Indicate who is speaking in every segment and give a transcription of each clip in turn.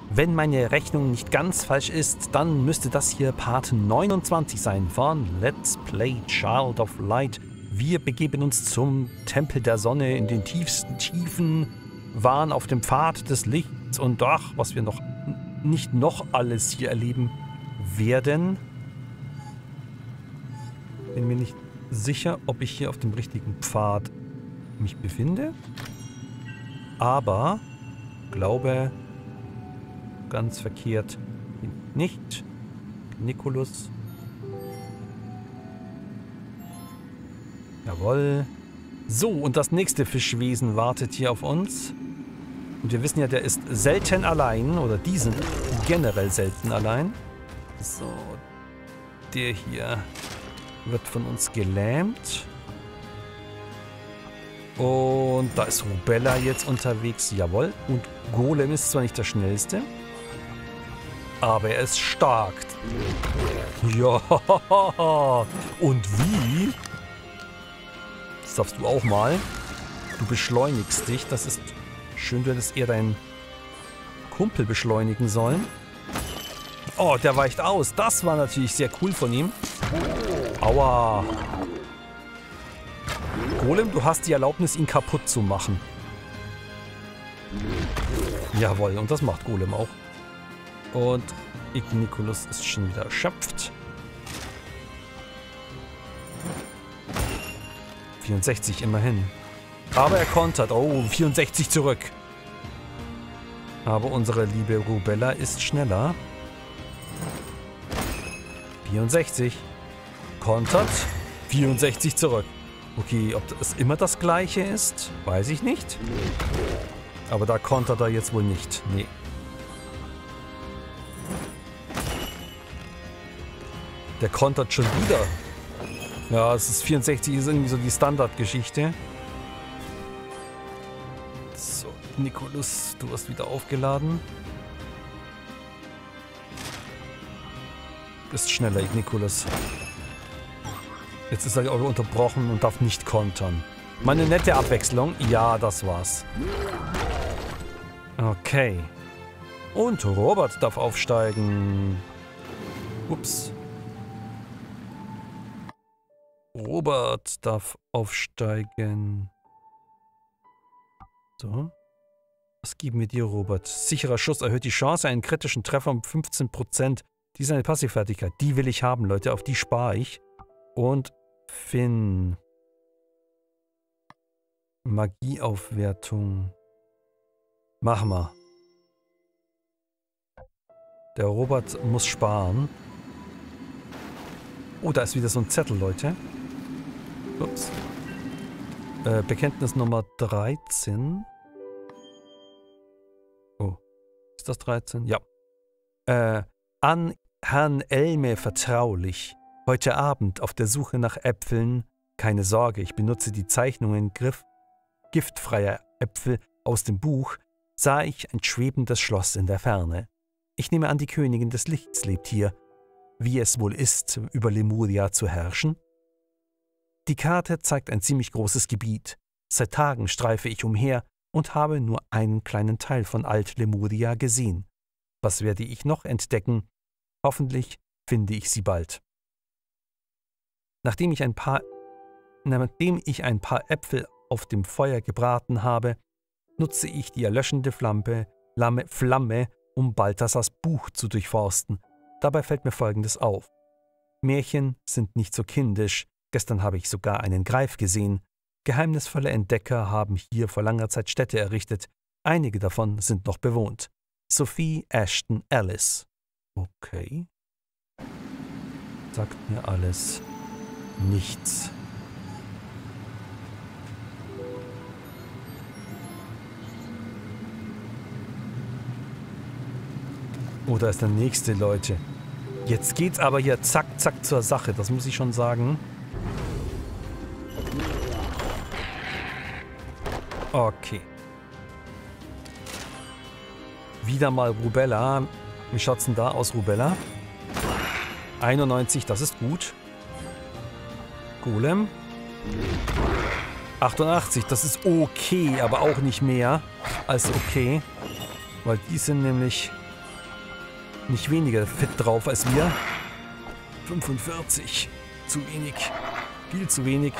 Speaker 1: Wenn meine Rechnung nicht ganz falsch ist, dann müsste das hier Part 29 sein von Let's Play Child of Light. Wir begeben uns zum Tempel der Sonne in den tiefsten Tiefen, waren auf dem Pfad des Lichts und ach, was wir nicht noch alles hier erleben werden. Bin mir nicht sicher, ob ich hier auf dem richtigen Pfad mich befinde, aber glaube, ganz verkehrt nicht. Nikolus. Jawohl. So, und das nächste Fischwesen wartet hier auf uns. Und wir wissen ja, der ist selten allein, oder die sind generell selten allein. So, der hier wird von uns gelähmt. Und da ist Rubella jetzt unterwegs, jawohl. Und Golem ist zwar nicht der schnellste, aber er ist stark. Ja, und wie? Das darfst du auch mal. Du beschleunigst dich. Das ist schön, du hättest eher deinen Kumpel beschleunigen sollen. Oh, der weicht aus. Das war natürlich sehr cool von ihm. Aua. Golem, du hast die Erlaubnis, ihn kaputt zu machen. Jawohl, und das macht Golem auch. Und Igniculus ist schon wieder erschöpft. 64 immerhin. Aber er kontert. Oh, 64 zurück. Aber unsere liebe Rubella ist schneller. 64. Kontert. 64 zurück. Okay, ob das immer das gleiche ist, weiß ich nicht. Aber da kontert er jetzt wohl nicht. Nee. Der kontert schon wieder. Ja, es ist 64, ist irgendwie so die Standardgeschichte. So, Nikolus, du hast wieder aufgeladen. Bist schneller, Nikolus. Jetzt ist er aber unterbrochen und darf nicht kontern. Mal eine nette Abwechslung. Ja, das war's. Okay. Und Robert darf aufsteigen. Ups. Robert darf aufsteigen. So. Was geben wir dir, Robert? Sicherer Schuss erhöht die Chance, einen kritischen Treffer um 15%. Die ist eine Passivfertigkeit. Die will ich haben, Leute. Auf die spare ich. Und Finn. Magieaufwertung. Mach mal. Der Robert muss sparen. Oh, da ist wieder so ein Zettel, Leute. Ups. Bekenntnis Nummer 13. Oh. Ist das 13? Ja. An Herrn Elme vertraulich. Heute Abend auf der Suche nach Äpfeln. Keine Sorge, ich benutze die Zeichnungen giftfreier Äpfel aus dem Buch. Sah ich ein schwebendes Schloss in der Ferne. Ich nehme an, die Königin des Lichts lebt hier. Wie es wohl ist, über Lemuria zu herrschen? Die Karte zeigt ein ziemlich großes Gebiet. Seit Tagen streife ich umher und habe nur einen kleinen Teil von Alt-Lemuria gesehen. Was werde ich noch entdecken? Hoffentlich finde ich sie bald. Nachdem ich ein paar Äpfel auf dem Feuer gebraten habe, nutze ich die erlöschende Flamme, um Balthasars Buch zu durchforsten. Dabei fällt mir Folgendes auf. Märchen sind nicht so kindisch. Gestern habe ich sogar einen Greif gesehen. Geheimnisvolle Entdecker haben hier vor langer Zeit Städte errichtet. Einige davon sind noch bewohnt. Sophie Ashton Ellis. Okay. Sagt mir alles nichts. Oh, da ist der nächste, Leute. Jetzt geht's aber hier zack, zack zur Sache. Das muss ich schon sagen. Okay. Wieder mal Rubella. Wie schaut's denn da aus, Rubella? 91, das ist gut. Golem. 88, das ist okay, aber auch nicht mehr als okay. Weil die sind nämlich nicht weniger fit drauf als wir. 45. Zu wenig. Viel zu wenig.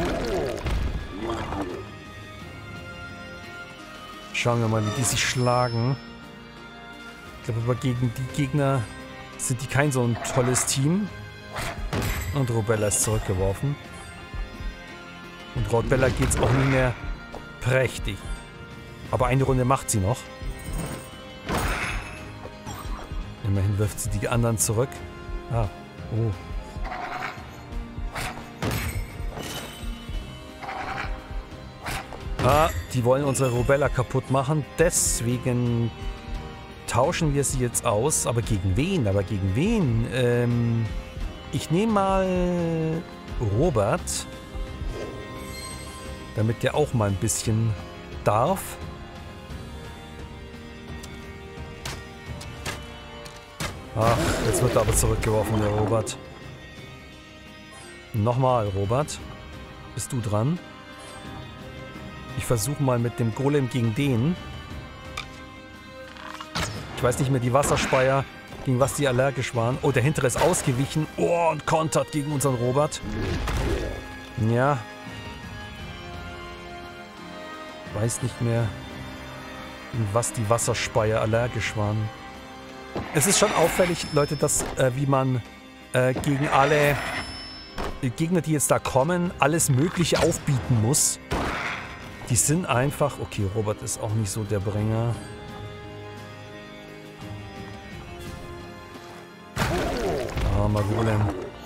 Speaker 1: Schauen wir mal, wie die sich schlagen. Ich glaube aber gegen die Gegner sind die kein so ein tolles Team. Und Robella ist zurückgeworfen. Und Robella geht es auch nicht mehr prächtig. Aber eine Runde macht sie noch. Immerhin wirft sie die anderen zurück. Ah, oh. Ah, die wollen unsere Robella kaputt machen. Deswegen tauschen wir sie jetzt aus. Aber gegen wen? Aber gegen wen? Ich nehme mal Robert. Damit der auch mal ein bisschen darf. Ach, jetzt wird er aber zurückgeworfen, der Robert. Nochmal, Robert. Bist du dran? Ich versuche mal mit dem Golem gegen den. Ich weiß nicht mehr, die Wasserspeier, gegen was die allergisch waren. Oh, der hintere ist ausgewichen. Oh, und kontert gegen unseren Robert. Ja. Weiß nicht mehr, gegen was die Wasserspeier allergisch waren. Es ist schon auffällig, Leute, dass wie man gegen alle Gegner, die jetzt da kommen, alles Mögliche aufbieten muss. Die sind einfach... Okay, Robert ist auch nicht so der Bringer. Ah, mal Golem.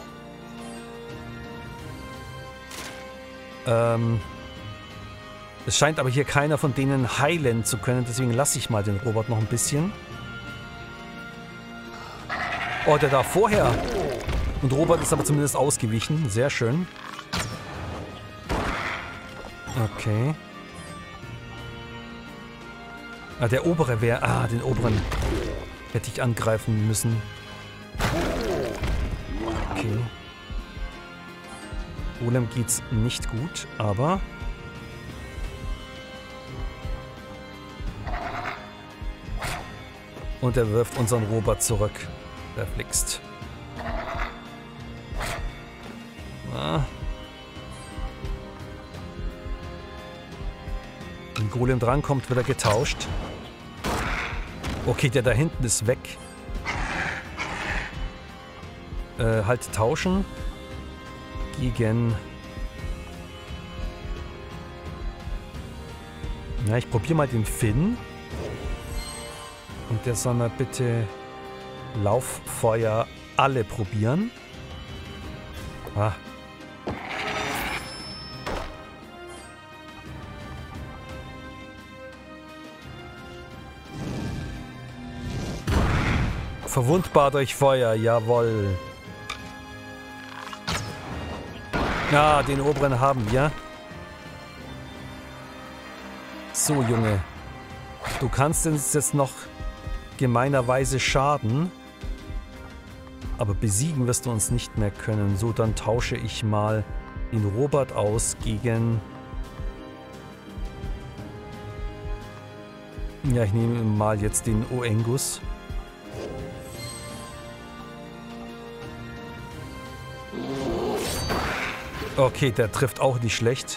Speaker 1: Es scheint aber hier keiner von denen heilen zu können, deswegen lasse ich mal den Robert noch ein bisschen. Oh, der darf vorher. Und Robert ist aber zumindest ausgewichen. Sehr schön. Okay. Ah, der obere wäre... Ah, den oberen hätte ich angreifen müssen. Okay. Golem geht's nicht gut, aber... Und er wirft unseren Robert zurück. Verflixt. Ah. Wenn Golem drankommt, wird er getauscht. Okay, der da hinten ist weg. Halt tauschen. Gegen... Ja, ich probiere mal den Finn. Und der soll mal bitte Lauffeuer alle probieren. Ah. Verwundbar durch Feuer, jawohl. Ja, den oberen haben wir. So, Junge. Du kannst uns jetzt noch gemeinerweise schaden. Aber besiegen wirst du uns nicht mehr können. So, dann tausche ich mal den Robert aus gegen... Ja, ich nehme mal jetzt den Oengus. Okay, der trifft auch nicht schlecht.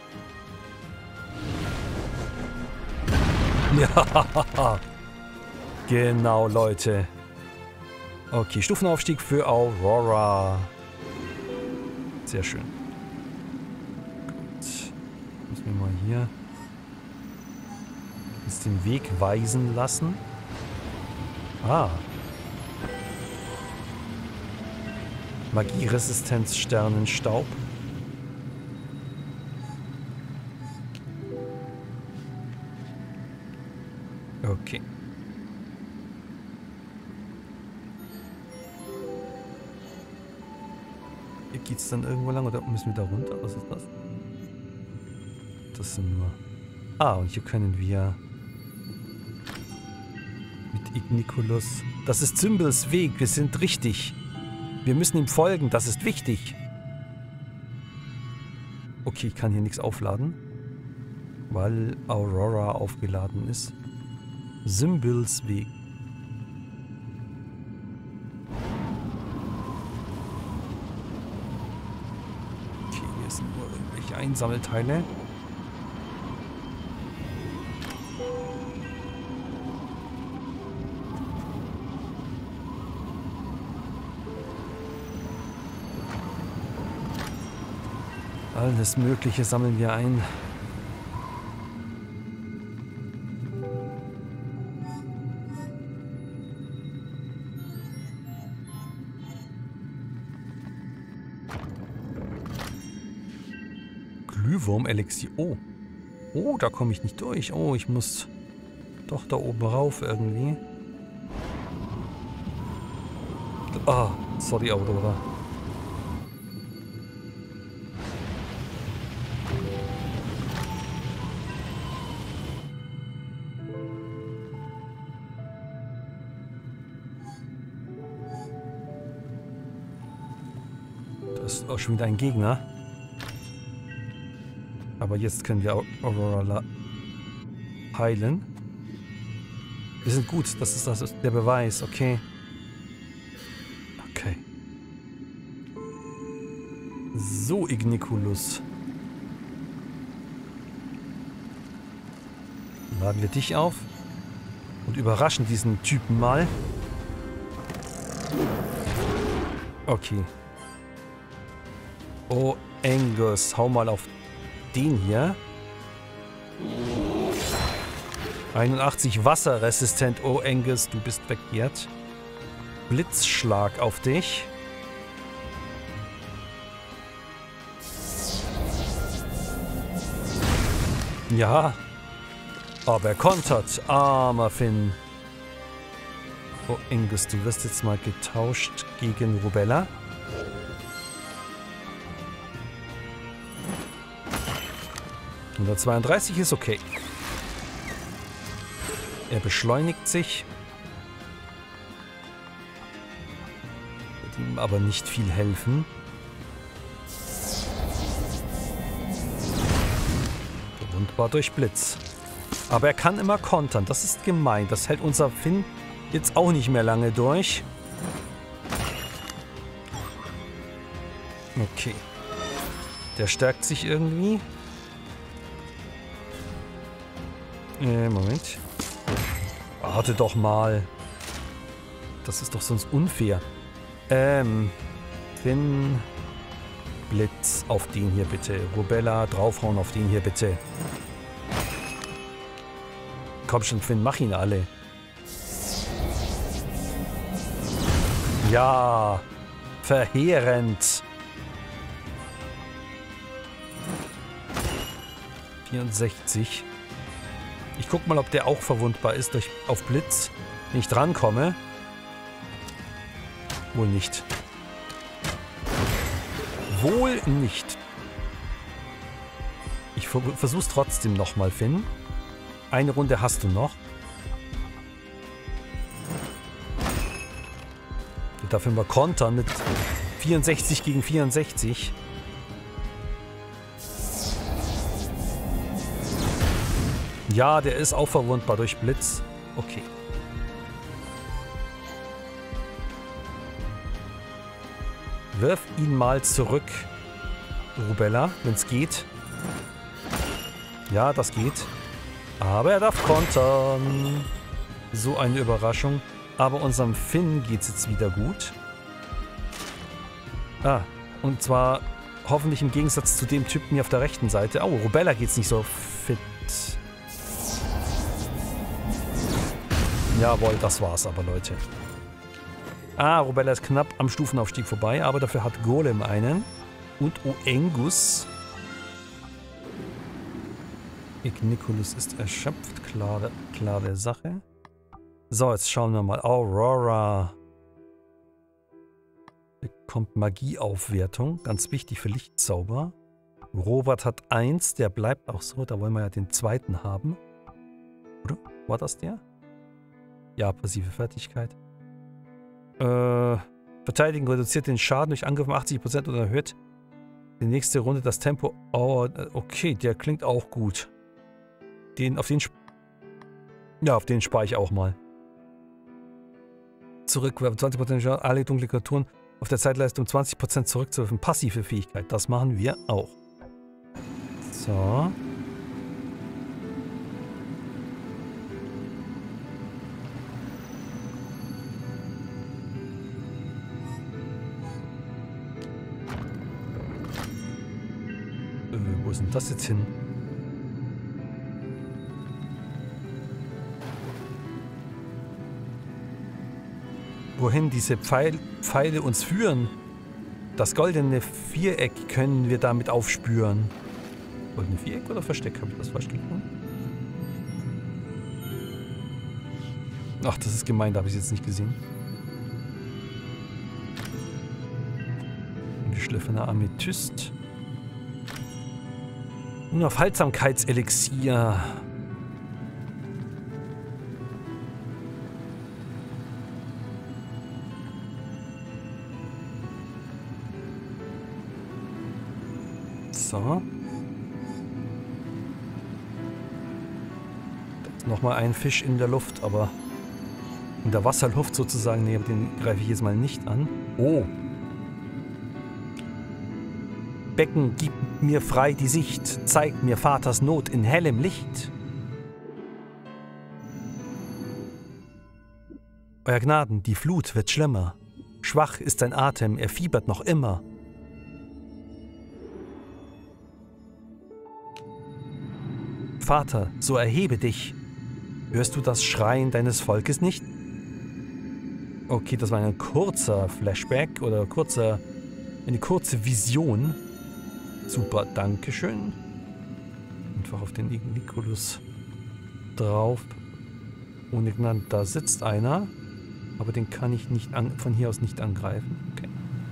Speaker 1: Ja, genau, Leute. Okay, Stufenaufstieg für Aurora. Sehr schön. Gut. Müssen wir mal hier uns den Weg weisen lassen. Ah. Magieresistenz Sternenstaub. Okay. Hier geht's dann irgendwo lang oder müssen wir da runter? Was ist das? Das sind nur... Ah, und hier können wir mit Igniculus... Das ist Zymbles Weg, wir sind richtig. Wir müssen ihm folgen, das ist wichtig. Okay, ich kann hier nichts aufladen, weil Aurora aufgeladen ist. Zymbles Weg. Einsammelteile. Alles Mögliche sammeln wir ein. Glühwurm-Elixier. Oh. Oh, da komme ich nicht durch. Oh, ich muss doch da oben rauf irgendwie. Ah, sorry, Aurora. Das ist auch schon wieder ein Gegner. Aber jetzt können wir Aurora heilen. Wir sind gut, das ist der Beweis, okay. Okay. So, Igniculus. Laden wir dich auf und überraschen diesen Typen mal. Okay. Oh, Angus, hau mal auf den hier. 81 wasserresistent. Oh, Angus, du bist verkehrt. Blitzschlag auf dich. Ja. Aber er kontert. Armer Finn. Oh, Angus, du wirst jetzt mal getauscht gegen Rubella. Und 132 ist okay. Er beschleunigt sich. Wird ihm aber nicht viel helfen. Verwundbar durch Blitz. Aber er kann immer kontern. Das ist gemein. Das hält unser Finn jetzt auch nicht mehr lange durch. Okay. Der stärkt sich irgendwie. Moment. Warte doch mal. Das ist doch sonst unfair. Finn. Blitz auf den hier bitte. Rubella, draufhauen auf den hier bitte. Komm schon, Finn, mach ihn alle. Ja. Verheerend. 64. Ich guck mal, ob der auch verwundbar ist auf Blitz. Wenn ich drankomme. Wohl nicht. Wohl nicht. Ich versuch's trotzdem nochmal, Finn. Eine Runde hast du noch. Du darfst immer kontern mit 64 gegen 64. Ja, der ist auch verwundbar durch Blitz. Okay. Wirf ihn mal zurück, Rubella, wenn es geht. Ja, das geht. Aber er darf kontern. So eine Überraschung. Aber unserem Finn geht es jetzt wieder gut. Ah, und zwar hoffentlich im Gegensatz zu dem Typen hier auf der rechten Seite. Oh, Rubella geht es nicht so fit. Jawohl, das war's aber, Leute. Ah, Rubella ist knapp am Stufenaufstieg vorbei, aber dafür hat Golem einen. Und Angus. Igniculus ist erschöpft, klare Sache. So, jetzt schauen wir mal. Aurora bekommt Magieaufwertung, ganz wichtig für Lichtzauber. Robert hat 1, der bleibt auch so, da wollen wir ja den zweiten haben. Oder? War das der? Ja, passive Fertigkeit. Verteidigen reduziert den Schaden durch Angriff um 80% und erhöht die nächste Runde das Tempo. Oh, okay, der klingt auch gut. Auf den spare ich auch mal. Zurückwerfen 20% Schaden, alle dunkle Kreaturen auf der Zeitleiste um 20% zurückzuwerfen. Passive Fähigkeit, das machen wir auch. So. Wo ist denn das jetzt hin? Wohin diese Pfeile uns führen? Das goldene Viereck können wir damit aufspüren. Goldene Viereck oder Versteck? Habe ich das falsch gefunden? Ach, das ist gemein, da habe ich es jetzt nicht gesehen. Ein geschliffener Amethyst. Unaufhaltsamkeitselixier. So. Da ist nochmal ein Fisch in der Luft, aber in der Wasserluft sozusagen. Nee, den greife ich jetzt mal nicht an. Oh. Becken, gib mir frei die Sicht, zeig mir Vaters Not in hellem Licht. Euer Gnaden, die Flut wird schlimmer. Schwach ist dein Atem, er fiebert noch immer. Vater, so erhebe dich. Hörst du das Schreien deines Volkes nicht? Okay, das war ein kurzer Flashback oder eine kurze Vision. Super, dankeschön. Einfach auf den Nikolus drauf. Ohne Gnade, da sitzt einer. Aber den kann ich nicht von hier aus nicht angreifen. Okay.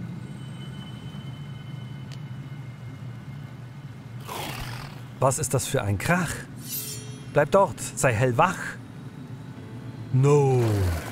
Speaker 1: Was ist das für ein Krach? Bleib dort, sei hellwach. No.